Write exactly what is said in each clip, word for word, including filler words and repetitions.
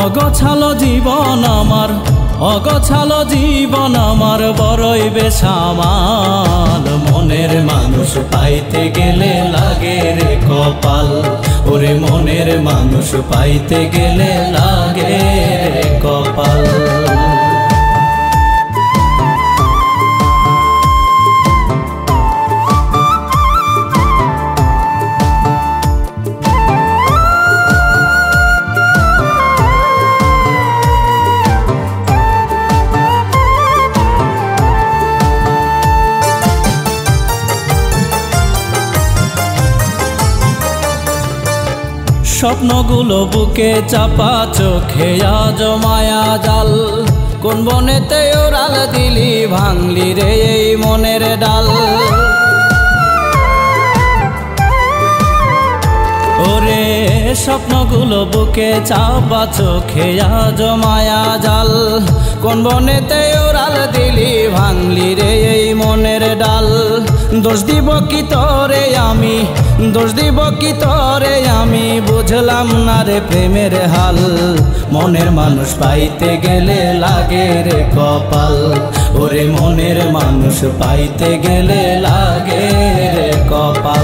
অগোছালো জীবন আমার, অগোছালো জীবন আমার বড়ই বেসামাল। মনের মানুষ পাইতে গেলে লাগে রে কপাল, ওরে মনের মানুষ পাইতে গেলে লাগে রে কপাল। স্বপ্নগুলো বুকে চাপা, চোখে আজ মায়া জাল। কোন বনেতে ওরাল দিলি, ভাঙলি রে এই মনের ডাল। ওরে স্বপ্নগুলো বুকে চাপা, চোখে আজ মায়া জাল। কোন বনেতে ওরাল দিলি, ভাঙলি রে এই মনের ডাল। দোষ দিব কি তোরে আমি, দোষ দিব কি তোরে আমি, বুঝলাম না রে প্রেমের হাল। মনের মানুষ পাইতে গেলে লাগে রে কপাল, ওরে মনের মানুষ পাইতে গেলে লাগে রে কপাল।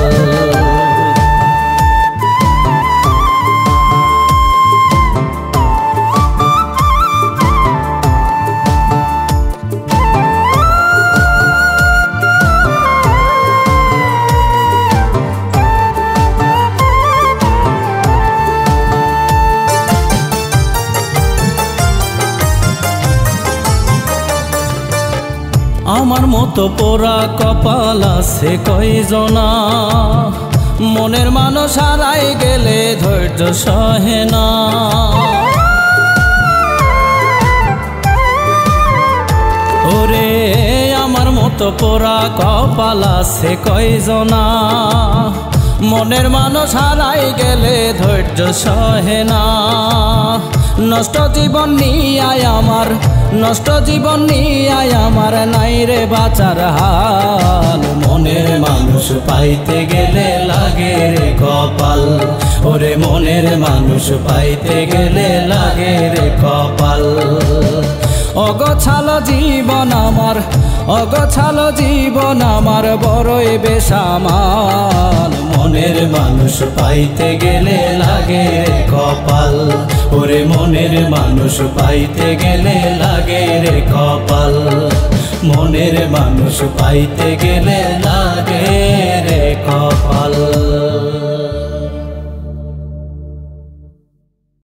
আমার মতো পোড়া কপাল আছে কয়জনা, মনের মানুষ হারাই গেলে ধৈর্য সহে না। ওরে আমার মতো পোড়া কপাল আছে কয়জনা, মনের মানুষ হারাই গেলে ধৈর্য সহে না। নষ্ট জীবন নিয়াই আমার, নষ্ট জীবন নিয়াই আমার, নাই রে বাঁচার হাল। মনের মানুষ পাইতে গেলে লাগে রে কপাল, ওরে মনের মানুষ পাইতে গেলে লাগে রে কপাল। অগোছালো জীবন আমার, অগোছালো জীবন আমার বড়ই বেসামাল। মনের মানুষ পাইতে গেলে লাগে রে কপাল, ওরে মনের মানুষ পাইতে গেলে লাগে রে কপাল। মনের মানুষ পাইতে গেলে লাগে